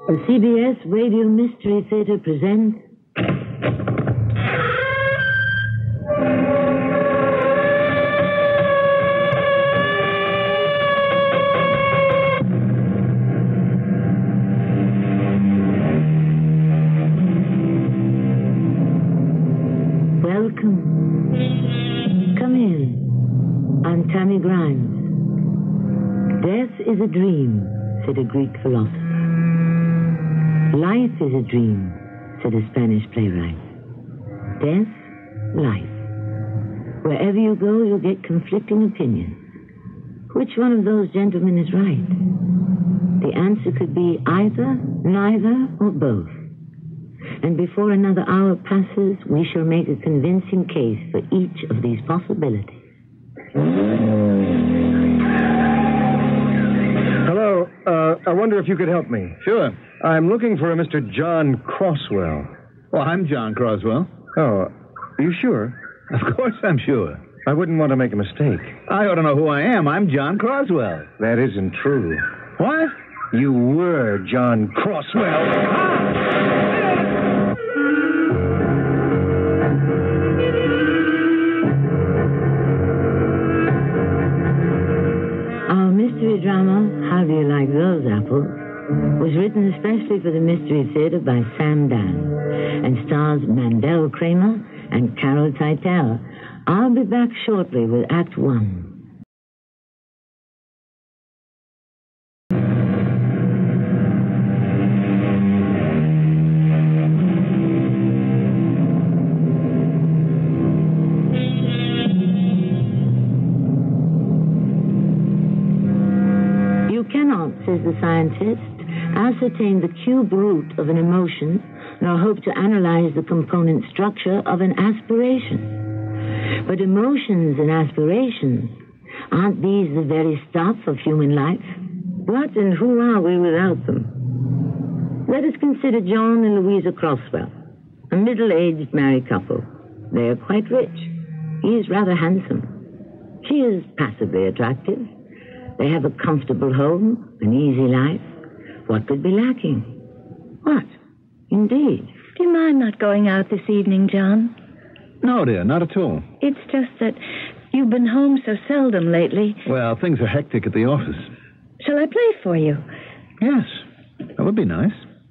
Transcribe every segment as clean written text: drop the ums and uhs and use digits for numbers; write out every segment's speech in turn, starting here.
The CBS Radio Mystery Theater presents... Welcome. Come in. I'm Tammy Grimes. Death is a dream, said a Greek philosopher. Life is a dream, said a Spanish playwright. Death, life. Wherever you go, you'll get conflicting opinions. Which one of those gentlemen is right? The answer could be either, neither, or both. And before another hour passes, we shall make a convincing case for each of these possibilities. Hello. I wonder if you could help me. Sure. I'm looking for a Mr. John Croswell. Well, I'm John Croswell. Oh, are you sure? Of course I'm sure. I wouldn't want to make a mistake. I ought to know who I am. I'm John Croswell. That isn't true. What? You were John Croswell. Our mystery drama, How Do You Like Those Apples, was written especially for the Mystery Theater by Sam Dan and stars Mandel Kramer and Carol Teitel. I'll be back shortly with Act One. You cannot, says the scientist, ascertain the cube root of an emotion, nor hope to analyze the component structure of an aspiration. But emotions and aspirations, aren't these the very stuff of human life? What and who are we without them? Let us consider John and Louisa Croswell, a middle-aged married couple. They are quite rich. He is rather handsome. She is passably attractive. They have a comfortable home, an easy life. What could be lacking? What? Indeed. Do you mind not going out this evening, John? No, dear, not at all. It's just that you've been home so seldom lately. Well, things are hectic at the office. Shall I play for you? Yes, that would be nice.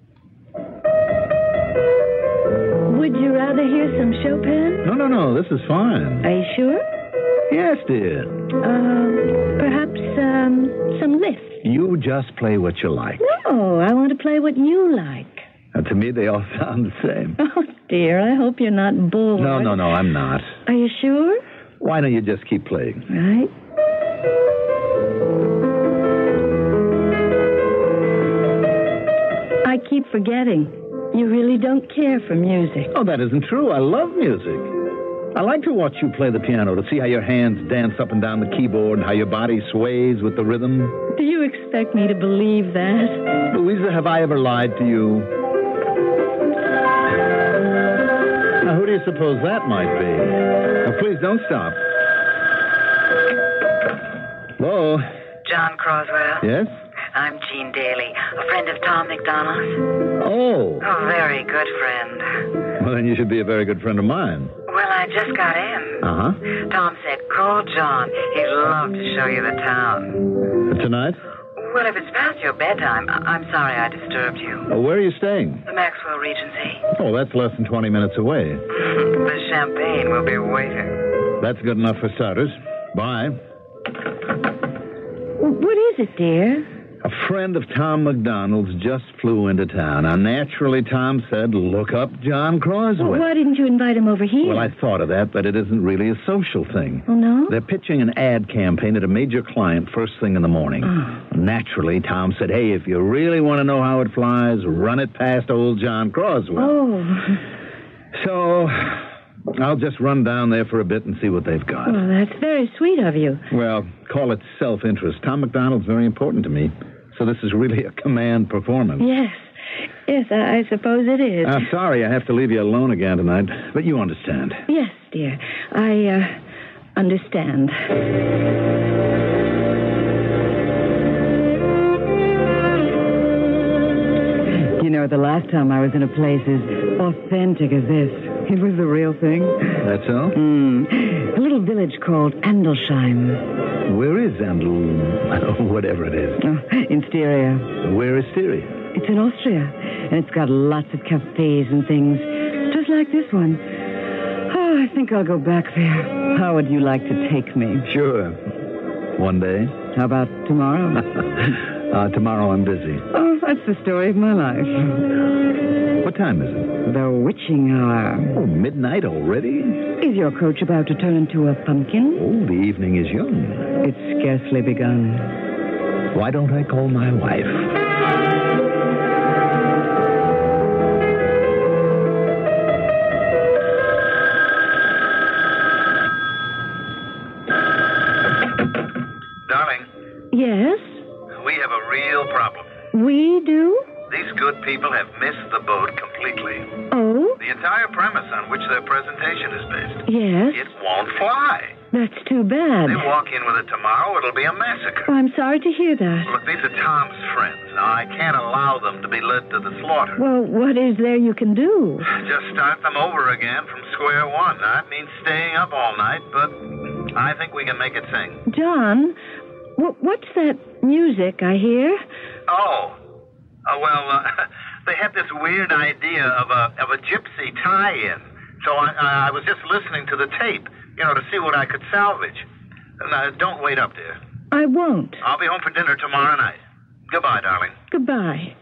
Would you rather hear some Chopin? No, this is fine. Are you sure? Yes, dear. Perhaps some Liszt. You just play what you like. No, I want to play what you like. To me, they all sound the same. Oh, dear, I hope you're not bored. No, I'm not. Are you sure? Why don't you just keep playing? Right. I keep forgetting. You really don't care for music. Oh, that isn't true. I love music. I like to watch you play the piano, to see how your hands dance up and down the keyboard and how your body sways with the rhythm. Do you expect me to believe that? Louisa, have I ever lied to you? Now, who do you suppose that might be? Now, please don't stop. Hello? John Croswell. Yes? I'm Jean Daly, a friend of Tom McDonald's. Oh. A very good friend. Well, then you should be a very good friend of mine. Well, I just got in. Uh-huh. Tom said, call John. He'd love to show you the town. Tonight? Well, if it's past your bedtime, I'm sorry I disturbed you. Oh, where are you staying? The Maxwell Regency. Oh, that's less than 20 minutes away. The champagne will be waiting. That's good enough for starters. Bye. What is it, dear? A friend of Tom McDonald's just flew into town. Now, naturally, Tom said, look up John Croswell. Well, why didn't you invite him over here? Well, I thought of that, but it isn't really a social thing. Oh, no? They're pitching an ad campaign at a major client first thing in the morning. Oh. Naturally, Tom said, hey, if you really want to know how it flies, run it past old John Croswell. Oh. So, I'll just run down there for a bit and see what they've got. Well, that's very sweet of you. Well, call it self-interest. Tom McDonald's very important to me. So this is really a command performance. Yes. Yes, I suppose it is. Sorry, I have to leave you alone again tonight, but you understand. Yes, dear. I understand. know, the last time I was in a place as authentic as this, it was the real thing. That's all? A little village called Andelsheim. Where is Andel... whatever it is? In Styria. Where is Styria? It's in Austria, and it's got lots of cafes and things, just like this one. Oh, I think I'll go back there. How would you like to take me? Sure. One day. How about tomorrow? Tomorrow I'm busy. Oh, that's the story of my life. What time is it? The witching hour. Oh, midnight already? Is your coach about to turn into a pumpkin? Oh, the evening is young. It's scarcely begun. Why don't I call my wife? Yes? We have a real problem. We do? These good people have missed the boat completely. Oh? The entire premise on which their presentation is based. Yes? It won't fly. That's too bad. They walk in with it tomorrow, it'll be a massacre. Oh, I'm sorry to hear that. Look, these are Tom's friends. Now, I can't allow them to be led to the slaughter. Well, what is there you can do? Just start them over again from square one. That means staying up all night, but I think we can make it sing. John... What's that music I hear? They had this weird idea of a gypsy tie-in. So I was just listening to the tape, to see what I could salvage. Now, don't wait up there. I won't. I'll be home for dinner tomorrow night. Goodbye, darling. Goodbye.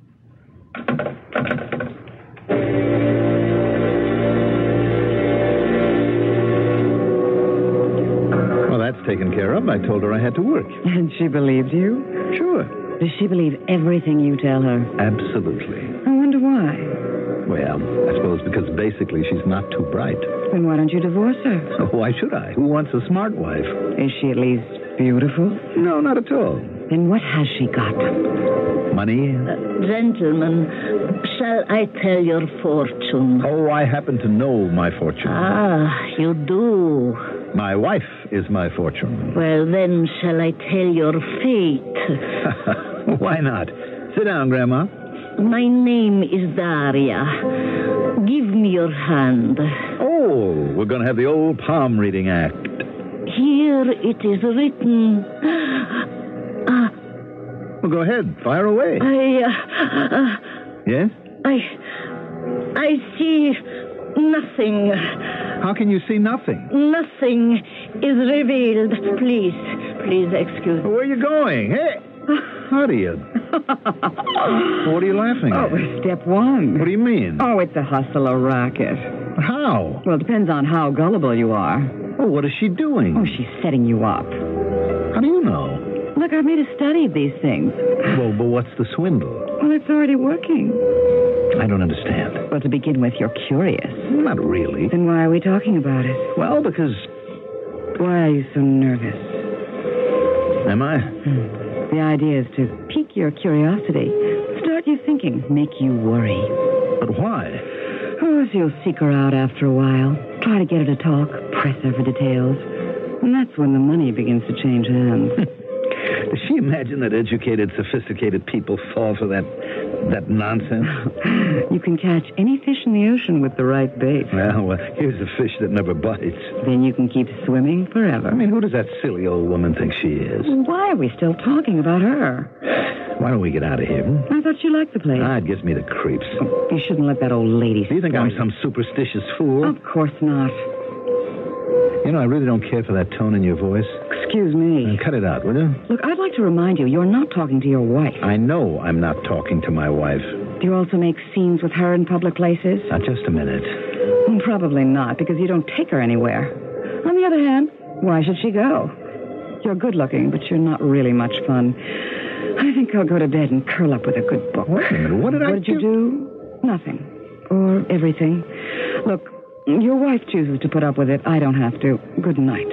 That's taken care of. I told her I had to work. And she believed you? Sure. Does she believe everything you tell her? Absolutely. I wonder why. Well, I suppose because basically she's not too bright. Then why don't you divorce her? Why should I? Who wants a smart wife? Is she at least beautiful? No, not at all. Then what has she got? Money? Gentlemen, shall I tell your fortune? Oh, I happen to know my fortune. Ah, you do. My wife is my fortune. Well, then, shall I tell your fate? Why not? Sit down, Grandma. My name is Daria. Give me your hand. Oh, we're going to have the old palm reading act. Here it is written. Well, go ahead. Fire away. Yes? I see nothing. How can you see nothing? Nothing is revealed. Please excuse me. Where are you going? Hey, how do you? What are you laughing at? Oh, step one. What do you mean? Oh, it's a hustle, a racket. How? Well, it depends on how gullible you are. Oh, what is she doing? Oh, she's setting you up. How do you know? Look, I've made a study of these things. Well, but what's the swindle? Well, it's already working. I don't understand. Well, to begin with, you're curious. Not really. Then why are we talking about it? Well, because... Why are you so nervous? Am I? The idea is to pique your curiosity, start you thinking, make you worry. But why? Oh, so you'll seek her out after a while, try to get her to talk, press her for details. And that's when the money begins to change hands. Does she imagine that educated, sophisticated people fall for that nonsense? You can catch any fish in the ocean with the right bait. Well, here's a fish that never bites. Then you can keep swimming forever. I mean, who does that silly old woman think she is? Why are we still talking about her? Why don't we get out of here? I thought you liked the place. It gives me the creeps. Oh, you shouldn't let that old lady... Do you think I'm some superstitious fool? Of course not. I really don't care for that tone in your voice. Excuse me. Cut it out, will you? Look, I'd like to remind you, you're not talking to your wife. I know I'm not talking to my wife. Do you also make scenes with her in public places? Just a minute. Probably not, because you don't take her anywhere. On the other hand, why should she go? You're good looking, but you're not really much fun. I think I'll go to bed and curl up with a good book. Wait a minute, what did you do? Nothing. Or everything. Look, your wife chooses to put up with it. I don't have to. Good night.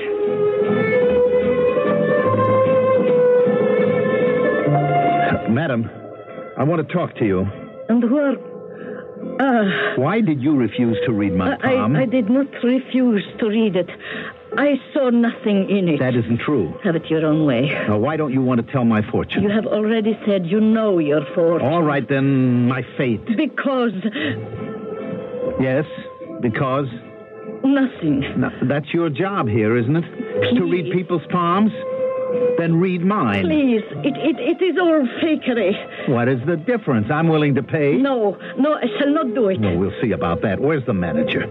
Madam, I want to talk to you. And where? Why did you refuse to read my palm? I did not refuse to read it. I saw nothing in it. That isn't true. Have it your own way. Now, why don't you want to tell my fortune? You have already said you know your fortune. All right, then, my fate. Because Yes, because... nothing. Now, that's your job here, isn't it? Please. To read people's palms? Then read mine. Please, it is all fakery. What is the difference? I'm willing to pay. No, I shall not do it. No, we'll see about that. Where's the manager?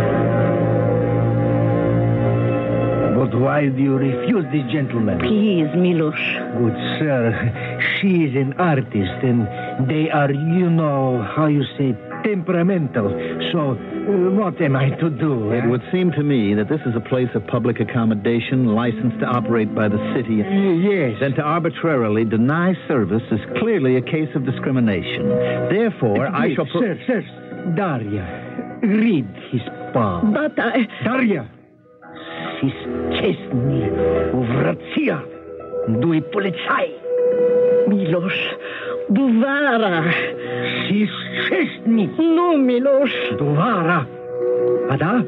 But why do you refuse this gentleman? Please, Milos. Good sir, she is an artist, and they are, how you say, temperamental. So, what am I to do? It would seem to me that this is a place of public accommodation licensed to operate by the city. Yes. Then to arbitrarily deny service is clearly a case of discrimination. Therefore, I shall... Sir, Daria, read his palm. But I... Daria! Sis chestni, uvracia, dui policai. Milos, duvara. Sis chestni. No, Milos. Duvara. Ada?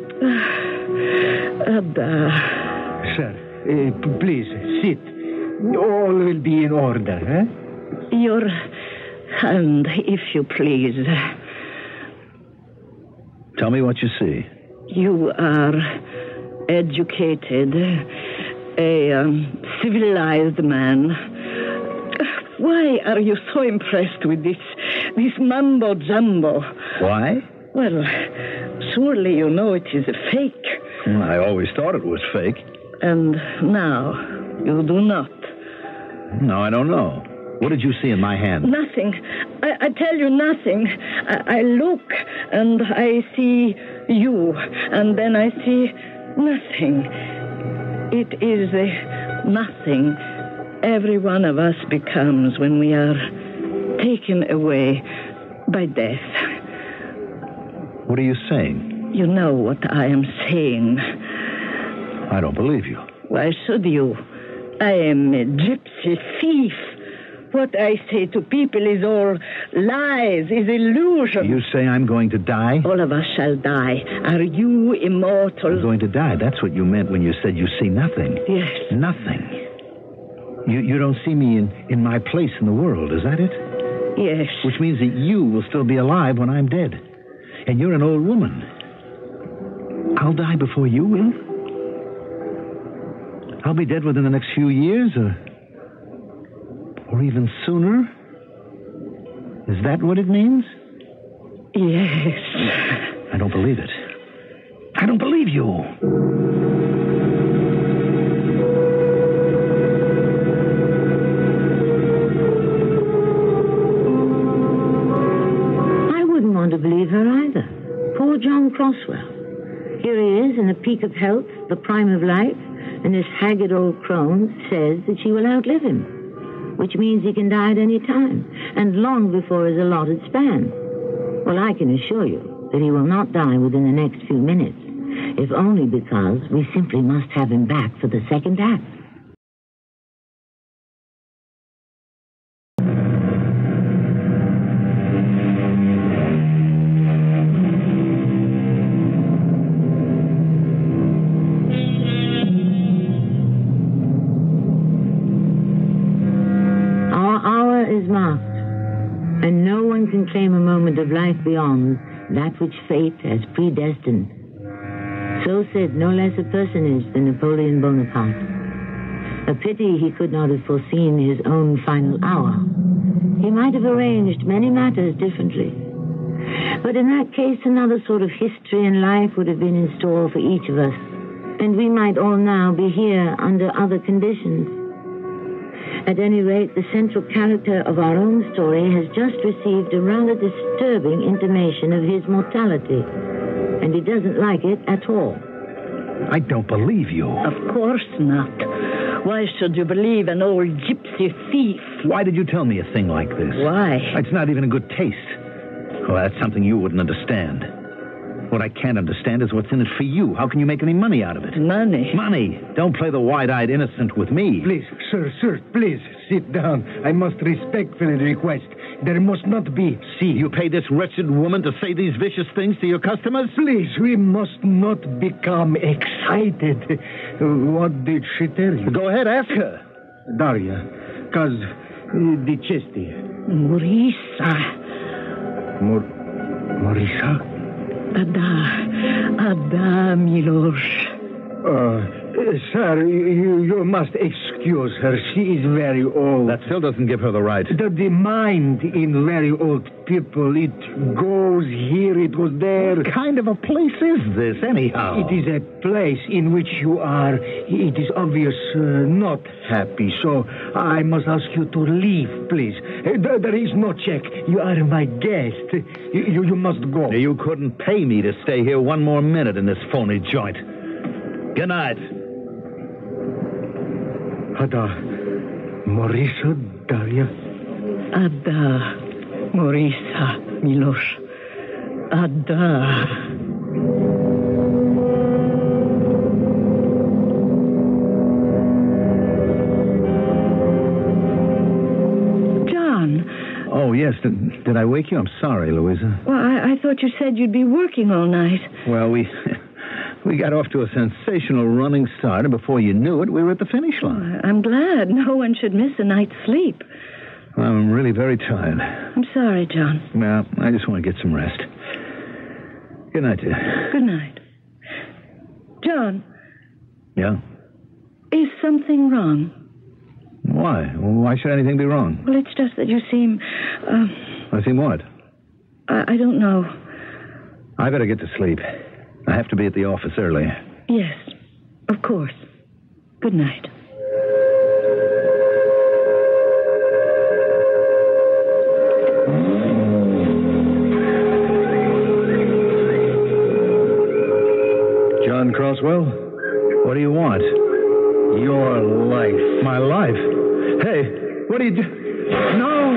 Ada. Sir, please, sit. All will be in order, eh? Your hand, if you please. Tell me what you see. You are educated, a civilized man. Why are you so impressed with this mumbo-jumbo? Why? Well, surely you know it is a fake. I always thought it was fake. And now you do not. No, I don't know. What did you see in my hand? Nothing. I tell you nothing. I look and I see you, and then I see nothing. It is nothing every one of us becomes when we are taken away by death. What are you saying? You know what I am saying. I don't believe you. Why should you? I am a gypsy thief. What I say to people is all lies, is illusion. You say I'm going to die? All of us shall die. Are you immortal? I'm going to die. That's what you meant when you said you see nothing. Yes. Nothing. You don't see me in my place in the world, is that it? Yes. Which means that you will still be alive when I'm dead. And you're an old woman. I'll die before you will? I'll be dead within the next few years, or even sooner? Is that what it means? Yes. I don't believe it. I don't believe you. I wouldn't want to believe her either. Poor John Croswell. Here he is in the peak of health, the prime of life, and this haggard old crone says that she will outlive him, which means he can die at any time, and long before his allotted span. Well, I can assure you that he will not die within the next few minutes, if only because we simply must have him back for the second act. Is marked, and no one can claim a moment of life beyond that which fate has predestined. So said no less a personage than Napoleon Bonaparte. A pity he could not have foreseen his own final hour. He might have arranged many matters differently. But in that case, another sort of history and life would have been in store for each of us, and we might all now be here under other conditions. At any rate, the central character of our own story has just received a rather disturbing intimation of his mortality, and he doesn't like it at all. I don't believe you. Of course not. Why should you believe an old gypsy thief? Why did you tell me a thing like this? Why? It's not even in good taste. Well, that's something you wouldn't understand. What I can't understand is what's in it for you. How can you make any money out of it? Money? Money! Don't play the wide-eyed innocent with me. Please, sir, please, sit down. I must respectfully request. There must not be. See, you pay this wretched woman to say these vicious things to your customers? Please, we must not become excited. What did she tell you? Go ahead, ask her. Daria, cause dicesti. Morisa. Morisa? Ada, Milosh. Sir, you must excuse her. She is very old. That still doesn't give her the right. The mind in very old people, it goes here, it goes there. What kind of a place is this, anyhow? It is a place in which you are, it is obvious, not happy. So I must ask you to leave, please. There is no check. You are my guest. You must go. You couldn't pay me to stay here one more minute in this phony joint. Good night. Ada, Morisa, Daria. Ada, Morisa, Milosh. Ada. John. Oh, yes. Did I wake you? I'm sorry, Louisa. Well, I thought you said you'd be working all night. Well, we got off to a sensational running start, and before you knew it, we were at the finish line. I'm glad. No one should miss a night's sleep. I'm really very tired. I'm sorry, John. Well, I just want to get some rest. Good night, dear. Good night. John. Yeah? Is something wrong? Why? Why should anything be wrong? Well, it's just that you seem... I seem what? I don't know. I better get to sleep. I have to be at the office early. Yes, of course. Good night. John Crosswell? What do you want? Your life. My life? Hey, what are you doing? No!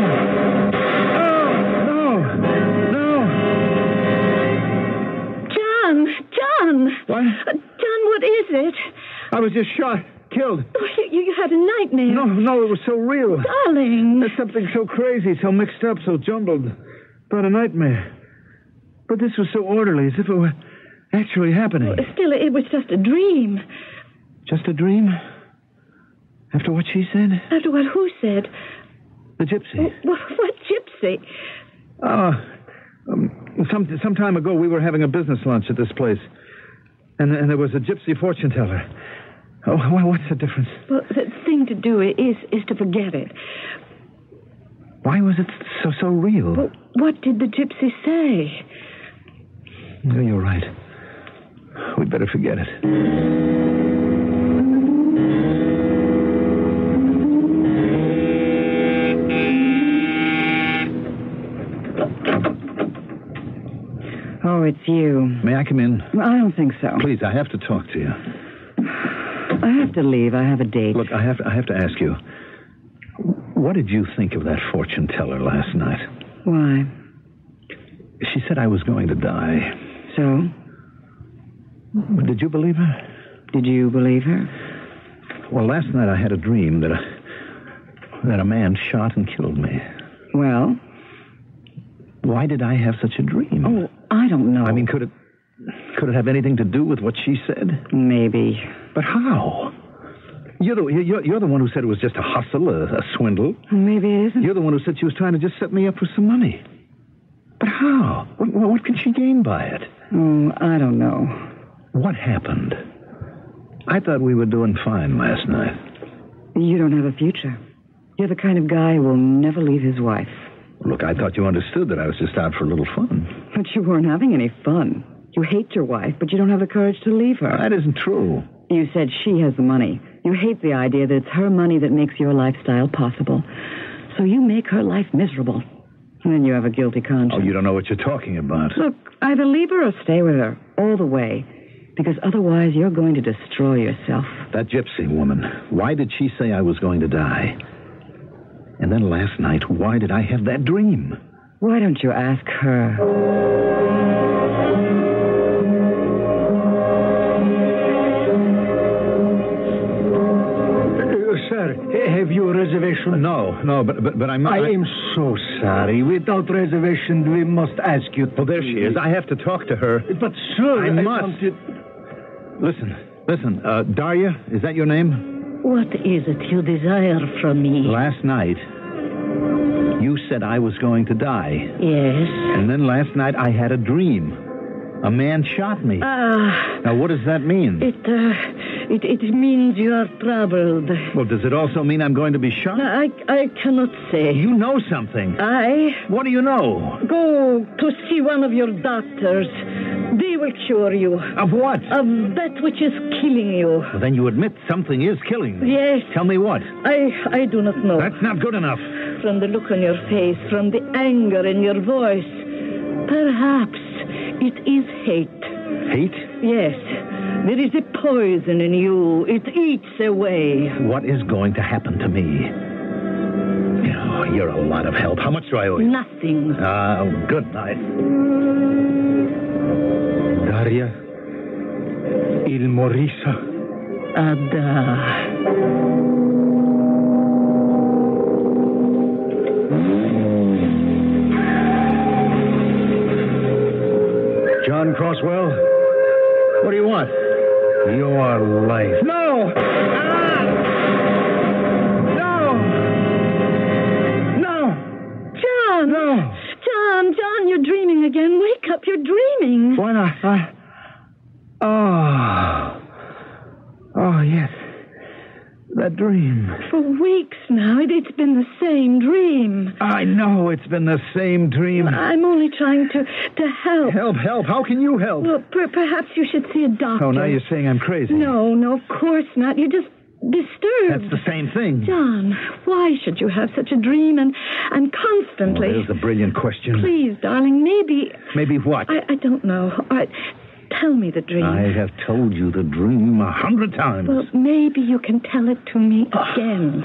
John! What? John, what is it? I was just shot, killed. Oh, you had a nightmare. No, it was so real. Darling. There's something so crazy, so mixed up, so jumbled. About a nightmare. But this was so orderly, as if it were actually happening. Still, it was just a dream. Just a dream? After what she said? After what who said? The gypsy. What gypsy? Some time ago, we were having a business lunch at this place. And there was a gypsy fortune teller. Oh, what's the difference? Well, the thing to do is to forget it. Why was it so real? Well, what did the gypsy say? No, you're right. We'd better forget it. Oh, it's you. May I come in? I don't think so. Please, I have to talk to you. I have to leave. I have a date. Look, I have to ask you. What did you think of that fortune teller last night? Why? She said I was going to die. So? Did you believe her? Did you believe her? Well, last night I had a dream that a man shot and killed me. Well? Why did I have such a dream? Oh, I don't know. I mean, could it have anything to do with what she said? Maybe. But how? You're the one who said it was just a hustle, a swindle. Maybe it isn't. You're the one who said she was trying to just set me up for some money. But how? What can she gain by it? I don't know. What happened? I thought we were doing fine last night. You don't have a future. You're the kind of guy who will never leave his wife. Look, I thought you understood that I was just out for a little fun. But you weren't having any fun. You hate your wife, but you don't have the courage to leave her. That isn't true. You said she has the money. You hate the idea that it's her money that makes your lifestyle possible. So you make her life miserable. And then you have a guilty conscience. Oh, you don't know what you're talking about. Look, either leave her or stay with her all the way. Because otherwise you're going to destroy yourself. That gypsy woman, why did she say I was going to die? And then last night, why did I have that dream? Why don't you ask her? reservation? No, but I'm... I am so sorry. Without reservation, we must ask you to... Oh, there she is. I have to talk to her. But, sir, I must. Listen, Darya, is that your name? What is it you desire from me? Last night, you said I was going to die. Yes. And then last night I had a dream. A man shot me. Now, what does that mean? It means you are troubled. Well, does it also mean I'm going to be shot? I cannot say. You know something. What do you know? Go to see one of your doctors. They will cure you. Of what? Of that which is killing you. Well, then you admit something is killing me. Yes. Tell me what? I do not know. That's not good enough. From the look on your face, from the anger in your voice, perhaps it is hate. Hate? Yes. There is a poison in you. It eats away. What is going to happen to me? Oh, you're a lot of help. How much do I owe you? Nothing. Good night. Darya, il morisa. Ada. John Crosswell, what do you want? Your life. No! No! John! No! John, you're dreaming again. Wake up, you're dreaming. Why not? Oh, yes. That dream. For weeks now, it's been the same dream. I know it's been the same dream. I'm only trying to help. Help? How can you help? Well, perhaps you should see a doctor. Oh, now you're saying I'm crazy. No, of course not. You're just disturbed. That's the same thing. John, why should you have such a dream and constantly... Well, there's a brilliant question. Please, darling, maybe... Maybe what? I don't know. Tell me the dream. I have told you the dream 100 times. Well, maybe you can tell it to me again.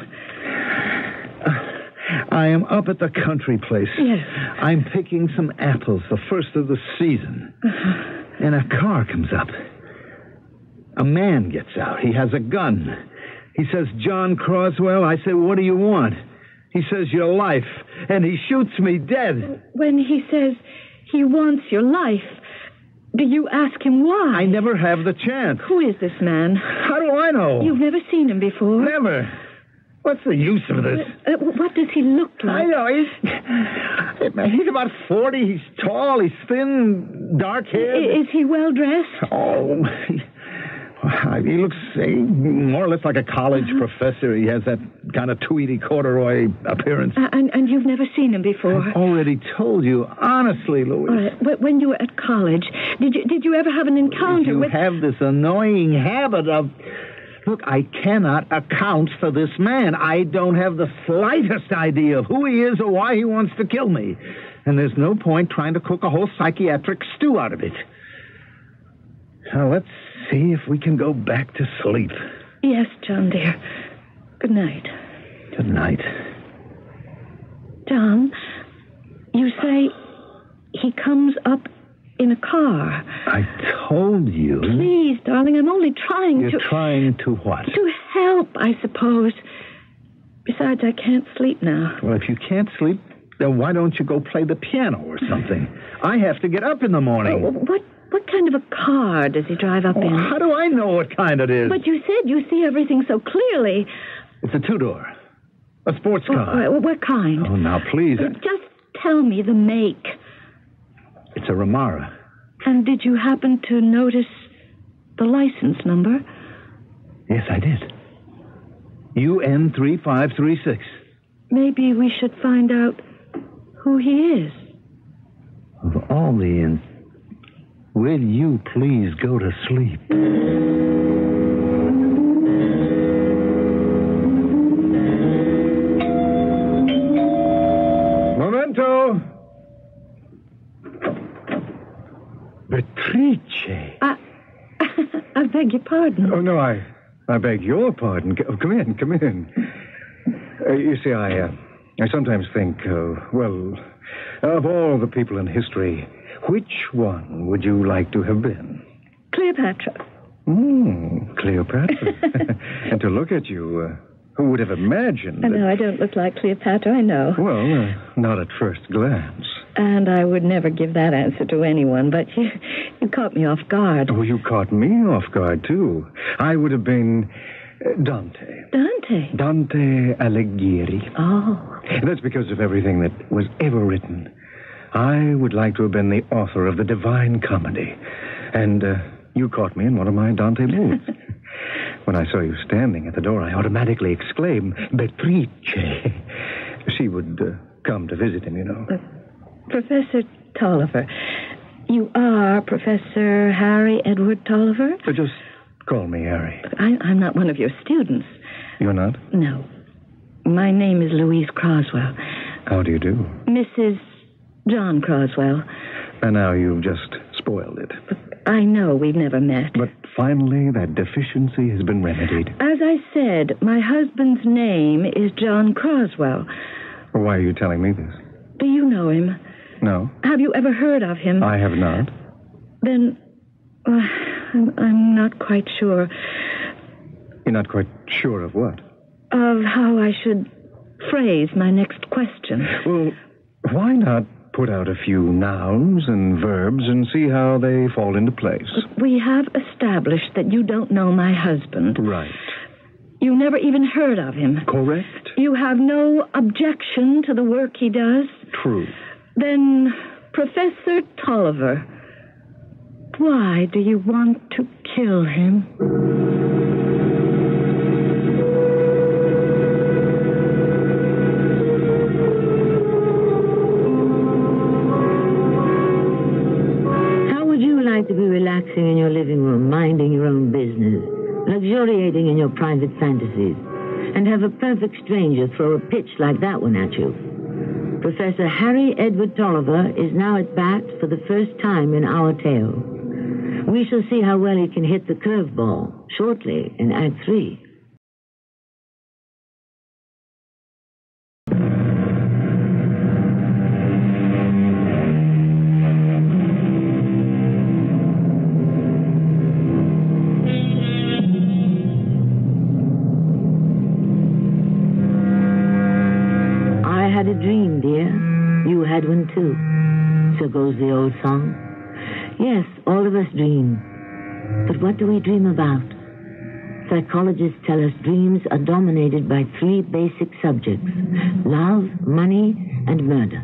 I am up at the country place. Yes. I'm picking some apples, the first of the season. And a car comes up. A man gets out. He has a gun. He says, John Crosswell. I say, what do you want? He says, your life. And he shoots me dead. When he says he wants your life, do you ask him why? I never have the chance. Who is this man? How do I know? You've never seen him before? Never. What's the use of this? What does he look like? I know. He's about 40. He's tall. He's thin, dark-haired. Is he well-dressed? Oh, he looks more or less like a college professor. He has that kind of tweedy corduroy appearance. And you've never seen him before? I've already told you. Honestly, Louise. All right. When you were at college, did you ever have an encounter with... You have this annoying habit of... Look, I cannot account for this man. I don't have the slightest idea of who he is or why he wants to kill me. And there's no point trying to cook a whole psychiatric stew out of it. Now, let's see if we can go back to sleep. Yes, John, dear. Good night. Good night. John, you say he comes up in a car. I told you. Please, darling, I'm only trying to... You're trying to what? To help, I suppose. Besides, I can't sleep now. Well, if you can't sleep, then why don't you go play the piano or something? I have to get up in the morning. What kind of a car does he drive up in? How do I know what kind it is? But you said you see everything so clearly. It's a two-door. A sports car. What kind? Oh, now, please. Just tell me the make. It's a Ramara. And did you happen to notice the license number? Yes, I did. UN 3536. Maybe we should find out who he is. Of all the... Will you please go to sleep? Momento! Beatrice. I beg your pardon. Oh, no, I beg your pardon. Come in. You see, I sometimes think, well, of all the people in history, which one would you like to have been? Cleopatra. Cleopatra. And to look at you, Who would have imagined I know, I don't look like Cleopatra, I know. Well, not at first glance. And I would never give that answer to anyone, but you caught me off guard. Oh, you caught me off guard, too. I would have been Dante. Dante? Dante Alighieri. Oh. That's because of everything that was ever written. I would like to have been the author of the Divine Comedy. And you caught me in one of my Dante moods. When I saw you standing at the door, I automatically exclaimed, Beatrice. She would come to visit him, you know. Professor Tolliver, you are Professor Harry Edward Tolliver? Just call me Harry. I'm not one of your students. You're not? No. My name is Louise Croswell. How do you do? Mrs. John Croswell. And now you've just spoiled it. But I know we've never met. But finally, that deficiency has been remedied. As I said, my husband's name is John Croswell. Why are you telling me this? Do you know him? No. Have you ever heard of him? I have not. Then, I'm not quite sure. You're not quite sure of what? Of how I should phrase my next question. Well, why not put out a few nouns and verbs and see how they fall into place? But we have established that you don't know my husband. Right. You never even heard of him. Correct. You have no objection to the work he does. True. Then, Professor Tolliver, why do you want to kill him? How would you like to be relaxing in your living room, minding your own business, luxuriating in your private fantasies, and have a perfect stranger throw a pitch like that one at you? Professor Harry Edward Tolliver is now at bat for the first time in our tale. We shall see how well he can hit the curveball shortly in Act 3. I had a dream, dear. You had one, too. So goes the old song. Yes, all of us dream. But what do we dream about? Psychologists tell us dreams are dominated by 3 basic subjects: love, money, and murder.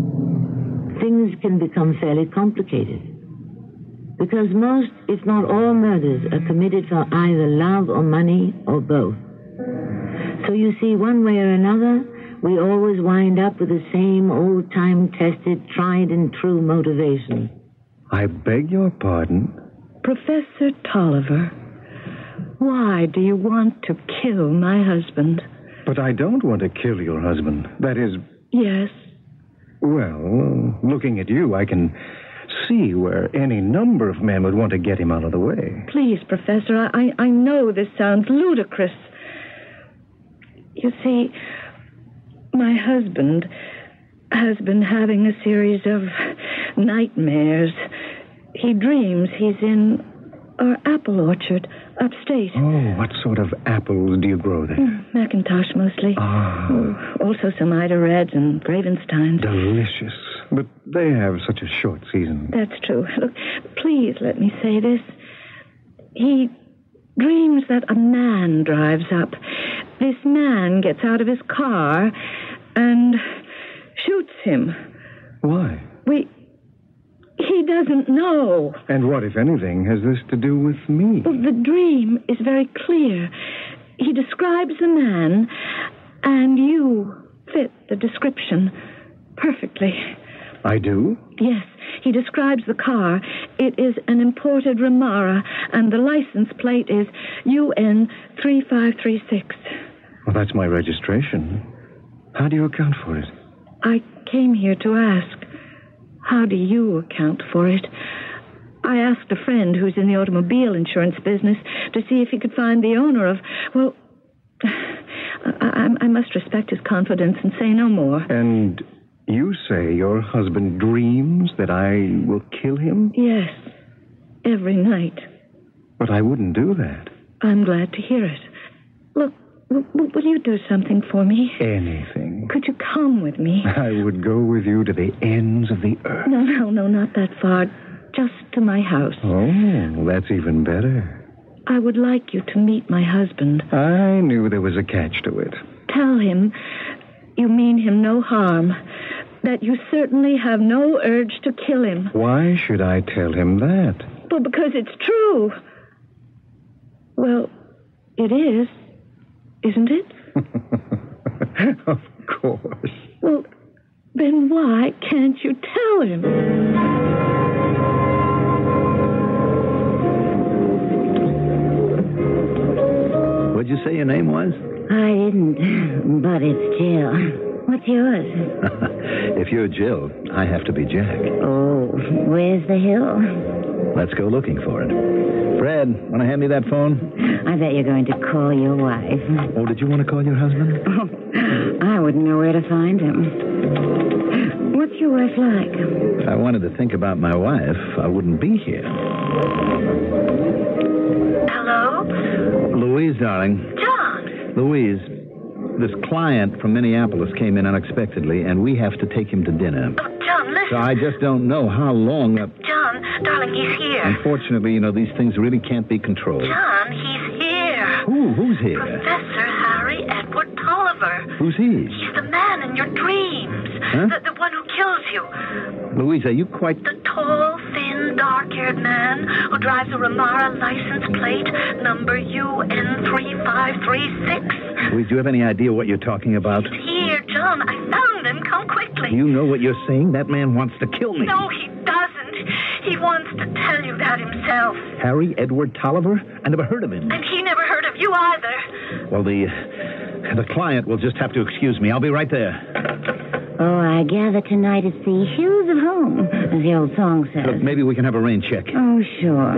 Things can become fairly complicated, because most, if not all, murders are committed for either love or money or both. So you see, one way or another, we always wind up with the same old-time tested, tried-and-true motivation. I beg your pardon? Professor Tolliver, why do you want to kill my husband? But I don't want to kill your husband. That is... Yes. Well, looking at you, I can see where any number of men would want to get him out of the way. Please, Professor, I know this sounds ludicrous. You see, my husband has been having a series of nightmares. He dreams he's in our apple orchard upstate. Oh, what sort of apples do you grow there? Macintosh, mostly. Ah. Also some Ida Reds and Gravensteins. Delicious. But they have such a short season. That's true. Look, please let me say this. He dreams that a man drives up. This man gets out of his car and shoots him. Why? He doesn't know. And what, if anything, has this to do with me? Well, the dream is very clear. He describes the man, and you fit the description perfectly. I do? Yes. He describes the car. It is an imported Ramara, and the license plate is UN 3536. Well, that's my registration. How do you account for it? I came here to ask. How do you account for it? I asked a friend who's in the automobile insurance business to see if he could find the owner of... Well, I must respect his confidence and say no more. And you say your husband dreams that I will kill him? Yes, every night. But I wouldn't do that. I'm glad to hear it. Look, Will you do something for me? Anything. Could you come with me? I would go with you to the ends of the earth. No, not that far. Just to my house. Oh, that's even better. I would like you to meet my husband. I knew there was a catch to it. Tell him you mean him no harm. That you certainly have no urge to kill him. Why should I tell him that? Well, because it's true. Well, it is, isn't it? Of course. Well, then why can't you tell him? What'd you say your name was? I didn't, but it's Jill. What's yours? If you're Jill, I have to be Jack. Oh, where's the hill? Let's go looking for it. Fred, want to hand me that phone? I bet you're going to call your wife. Oh, did you want to call your husband? Oh, I wouldn't know where to find him. What's your wife like? If I wanted to think about my wife, I wouldn't be here. Hello? Louise, darling. John. Louise, this client from Minneapolis came in unexpectedly, and we have to take him to dinner. Oh, John, listen. So I just don't know how long... John, darling, he's here. Unfortunately, these things really can't be controlled. John, he's here. Who's here? Professor Harry Edward Tolliver. Who's he? He's the man in your dreams. Huh? The one who kills you. Louise, are you quite... The tall, thin, dark-haired man who drives a Ramara license plate, number UN3536. Louise, do you have any idea what you're talking about? Here, John. I found him. Come quickly. You know what you're saying? That man wants to kill me. No, he doesn't. He wants to tell you that himself. Harry Edward Tolliver? I never heard of him. And he never heard of you either. Well, the client will just have to excuse me. I'll be right there. Oh, I gather tonight it's the hills of home, as the old song says. Look, maybe we can have a rain check. Oh, sure.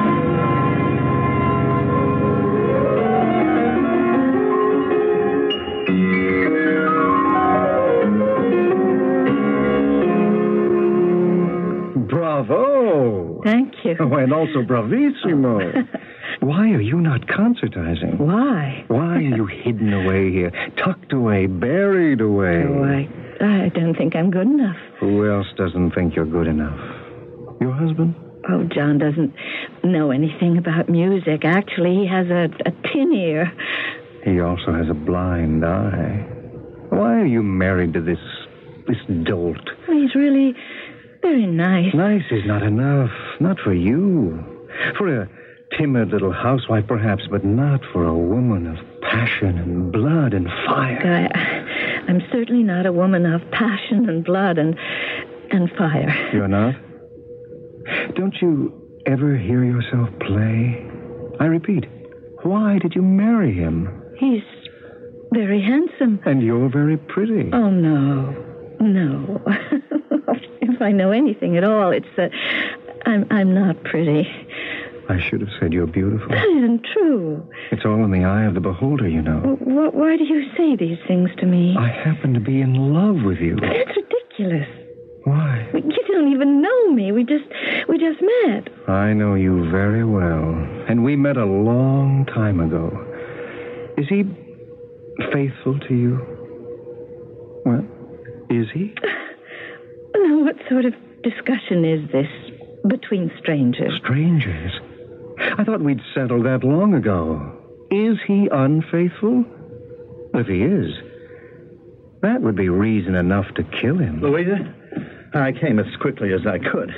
Bravo! Thank you. Oh, and also bravissimo. Why are you not concertizing? Why? Why are you hidden away here, tucked away, buried away? Oh, I don't think I'm good enough. Who else doesn't think you're good enough? Your husband? Oh, John doesn't know anything about music. Actually, he has a tin ear. He also has a blind eye. Why are you married to this dolt? Well, he's really very nice. Nice is not enough. Not for you. For a timid little housewife, perhaps, but not for a woman of passion and blood and fire. I'm certainly not a woman of passion and blood and fire. You're not? Don't you ever hear yourself play? I repeat, why did you marry him? He's very handsome. And you're very pretty. Oh, no. No. If I know anything at all, it's that I'm not pretty. I should have said you're beautiful. That isn't true. It's all in the eye of the beholder, you know. Why do you say these things to me? I happen to be in love with you. That's ridiculous. Why? You don't even know me. We just met. I know you very well. And we met a long time ago. Is he faithful to you? Well, is he? Now, what sort of discussion is this between strangers? Strangers? I thought we'd settled that long ago. Is he unfaithful? If he is, that would be reason enough to kill him. Louisa, I came as quickly as I could.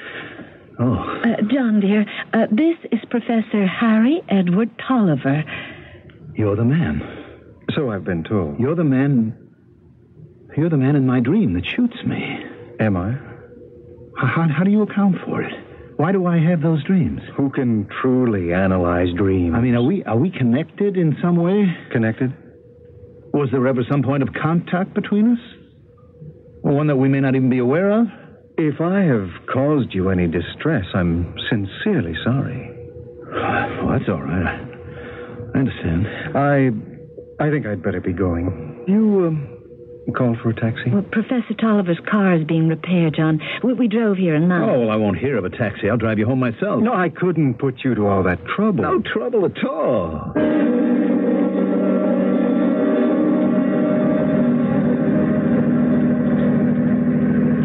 Oh. John, dear, this is Professor Harry Edward Tolliver. You're the man. So I've been told. You're the man in my dream that shoots me. Am I? How do you account for it? Why do I have those dreams? Who can truly analyze dreams? I mean, are we connected in some way? Connected? Was there ever some point of contact between us? Or one that we may not even be aware of? If I have caused you any distress, I'm sincerely sorry. Well, that's all right. I understand. I think I'd better be going. You, call for a taxi? Well, Professor Tolliver's car is being repaired, John. We drove here and now. Oh, well, I won't hear of a taxi. I'll drive you home myself. No, I couldn't put you to all that trouble. No trouble at all.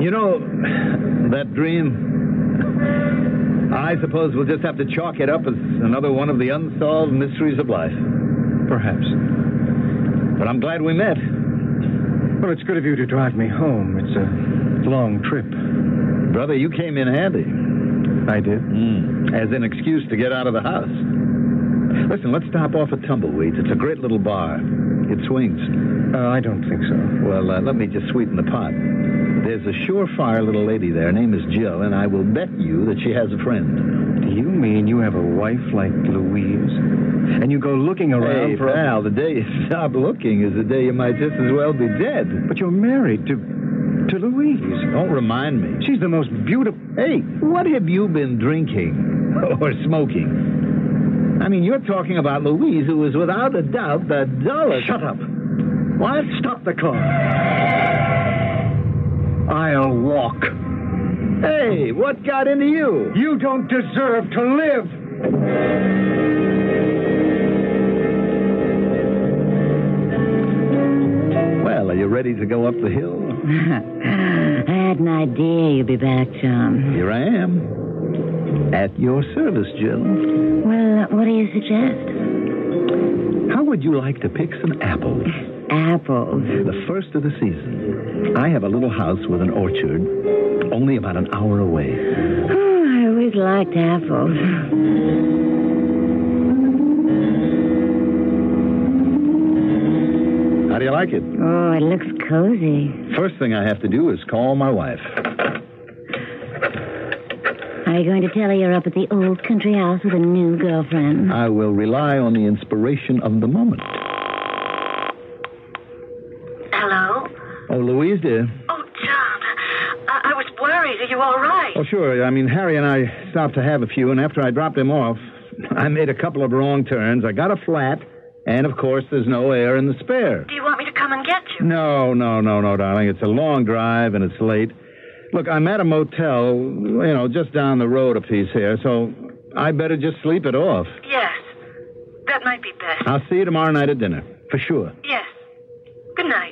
You know, that dream, I suppose we'll just have to chalk it up as another one of the unsolved mysteries of life. Perhaps. But I'm glad we met. Well, it's good of you to drive me home. It's a long trip. Brother, you came in handy. I did? As an excuse to get out of the house. Listen, let's stop off at Tumbleweeds. It's a great little bar. It swings. I don't think so. Well, let me just sweeten the pot. There's a surefire little lady there. Her name is Jill, and I will bet you that she has a friend. Do you mean you have a wife like Louise? And you go looking around hey, for... pal, the day you stop looking is the day you might just as well be dead. But you're married to Louise. Don't remind me. She's the most beautiful... Hey, what have you been drinking or smoking? I mean, you're talking about Louise, who is without a doubt the dullest... Shut up. What? Stop the car. I'll walk. Hey, what got into you? You don't deserve to live. Well, are you ready to go up the hill? I had an idea you'd be back, John. Here I am. At your service, Jill. Well, what do you suggest? How would you like to pick some apples? Apples? The first of the season. I have a little house with an orchard, only about an hour away. Oh, I always liked apples. How do you like it? Oh, it looks cozy. First thing I have to do is call my wife. Are you going to tell her you're up at the old country house with a new girlfriend? I will rely on the inspiration of the moment. Hello? Oh, Louise, dear. Oh, John. I was worried. Are you all right? Oh, sure. I mean, Harry and I stopped to have a few, and after I dropped him off, I made a couple of wrong turns. I got a flat, and, of course, there's no air in the spare. Do you want me to come and get you? No, darling. It's a long drive, and it's late. Look, I'm at a motel, just down the road a piece here, so I better just sleep it off. Yes. That might be best. I'll see you tomorrow night at dinner, for sure. Yes. Good night.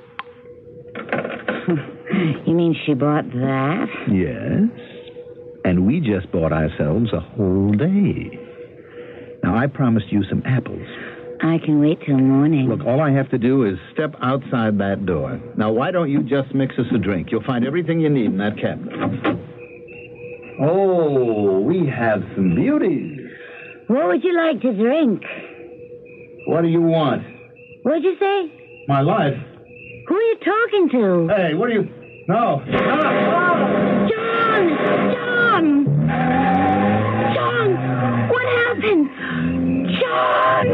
You mean she bought that? Yes. And we just bought ourselves a whole day. Now, I promised you some apples. I can wait till morning. Look, all I have to do is step outside that door. Now, why don't you just mix us a drink? You'll find everything you need in that cabinet. Oh, we have some beauties. What would you like to drink? What do you want? What'd you say? My life. Who are you talking to? Hey, what are you... No. John! John! What happened? John!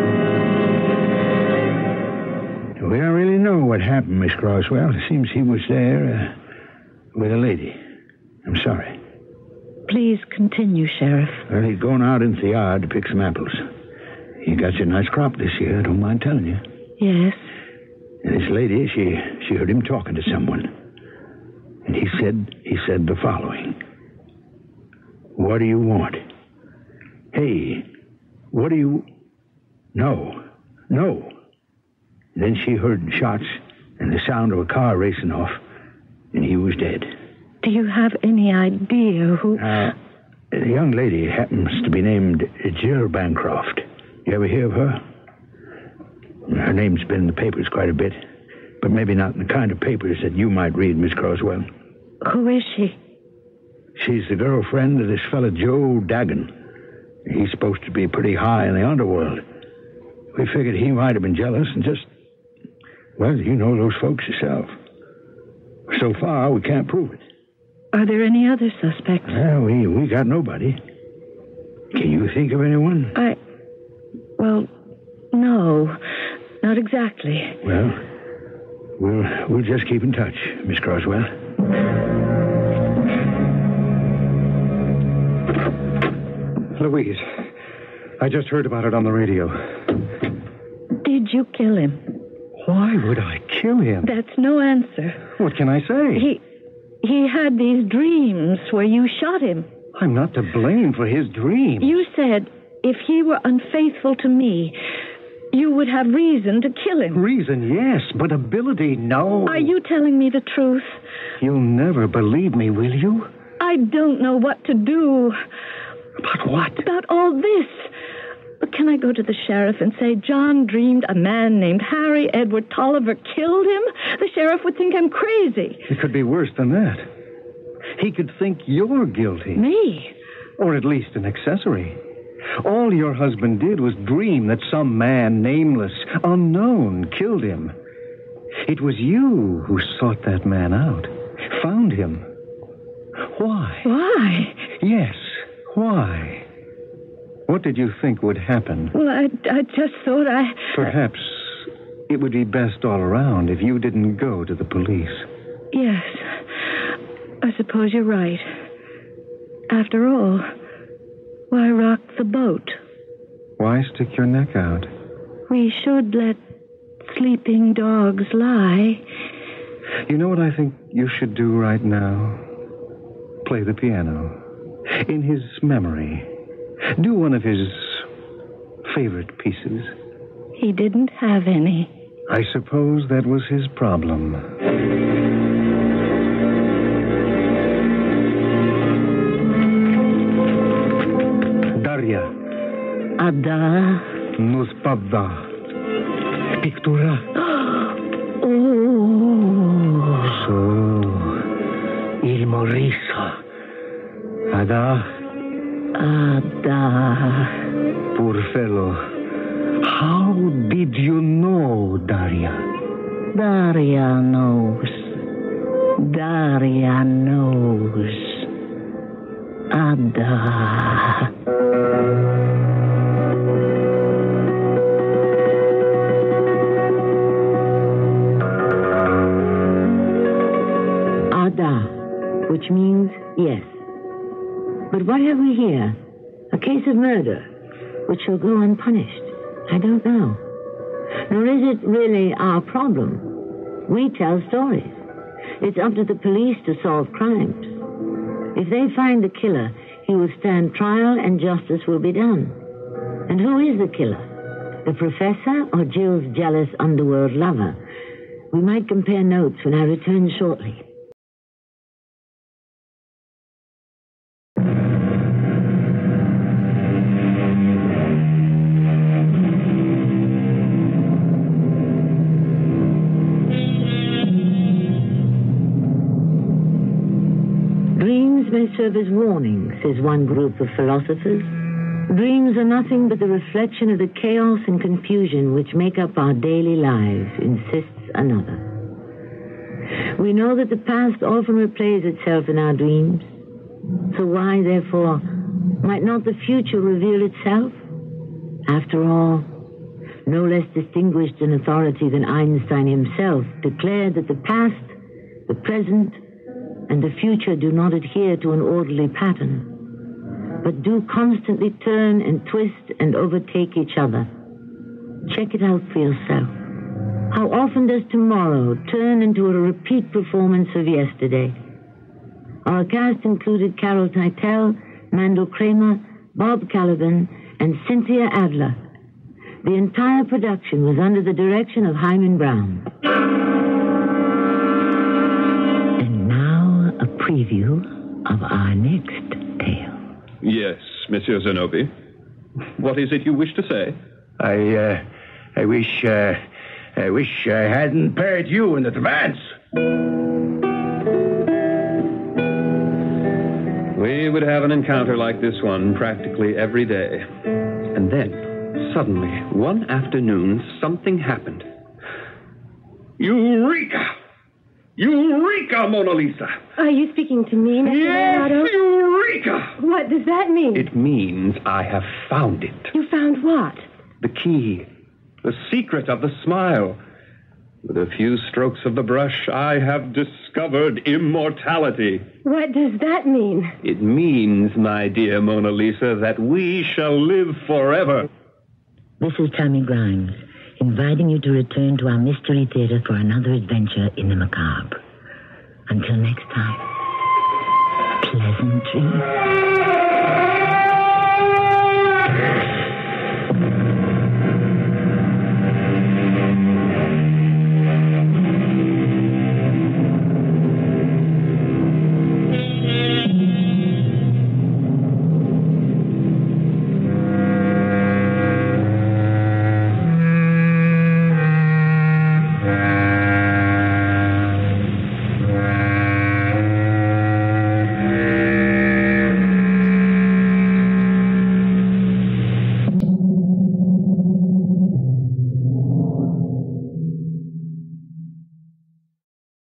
We don't really know what happened, Miss Croswell. It seems he was there with a lady. I'm sorry. Please continue, Sheriff. Well, he'd gone out into the yard to pick some apples. He got you a nice crop this year, I don't mind telling you. Yes. And this lady, she heard him talking to someone. And he said the following. What do you want? Hey, what do you... No. Then she heard shots and the sound of a car racing off, and he was dead. Do you have any idea who... The young lady happens to be named Jill Bancroft. You ever hear of her? Her name's been in the papers quite a bit, but maybe not in the kind of papers that you might read, Miss Croswell. Who is she? She's the girlfriend of this fella Joe Dagan. He's supposed to be pretty high in the underworld. We figured he might have been jealous and just... Well, you know those folks yourself. So far, we can't prove it. Are there any other suspects? Well, we got nobody. Can you think of anyone? Well, no. Not exactly. Well, we'll just keep in touch, Miss Croswell. Louise, I just heard about it on the radio. Did you kill him? Why would I kill him? That's no answer. What can I say? He had these dreams where you shot him. I'm not to blame for his dreams. You said, if he were unfaithful to me, you would have reason to kill him. Reason, yes, but ability, no. Are you telling me the truth? You'll never believe me, will you? I don't know what to do. About what? About all this. But can I go to the sheriff and say John dreamed a man named Harry Edward Tolliver killed him? The sheriff would think I'm crazy. It could be worse than that. He could think you're guilty. Me? Or at least an accessory. All your husband did was dream that some man, nameless, unknown, killed him. It was you who sought that man out, found him. Why? Why? Yes, why? What did you think would happen? Well, I just thought Perhaps it would be best all around if you didn't go to the police. Yes. I suppose you're right. After all, why rock the boat? Why stick your neck out? We should let sleeping dogs lie. You know what I think you should do right now? Play the piano. In his memory. Do one of his favorite pieces. He didn't have any. I suppose that was his problem. Daria. Ada. Nuspada. Pictura. Oh. So, il Morisa. Ada. Ada. Poor fellow. How did you know, Daria? Daria knows. Daria knows. Ada. Ada, which means yes. But what have we here? A case of murder, which shall go unpunished. I don't know. Nor is it really our problem. We tell stories. It's up to the police to solve crimes. If they find the killer, he will stand trial and justice will be done. And who is the killer? The professor or Jill's jealous underworld lover? We might compare notes when I return shortly. May serve as warnings, says one group of philosophers. Dreams are nothing but the reflection of the chaos and confusion which make up our daily lives, insists another. We know that the past often replays itself in our dreams. So why, therefore, might not the future reveal itself? After all, no less distinguished an authority than Einstein himself declared that the past, the present, and the future do not adhere to an orderly pattern, but do constantly turn and twist and overtake each other. Check it out for yourself. How often does tomorrow turn into a repeat performance of yesterday? Our cast included Carol Teitel, Mandel Kramer, Bob Caliban, and Cynthia Adler. The entire production was under the direction of Hyman Brown. Preview of our next tale. Yes, Monsieur Zenobi. What is it you wish to say? I wish I hadn't paired you in advance. We would have an encounter like this one practically every day. And then, suddenly, one afternoon, something happened. Eureka! Eureka, Mona Lisa! Are you speaking to me, Mr. Leonardo? Yes, Eureka! What does that mean? It means I have found it. You found what? The key. The secret of the smile. With a few strokes of the brush, I have discovered immortality. What does that mean? It means, my dear Mona Lisa, that we shall live forever. This is Tammy Grimes, inviting you to return to our Mystery Theater for another adventure in the macabre. Until next time, pleasant dreams.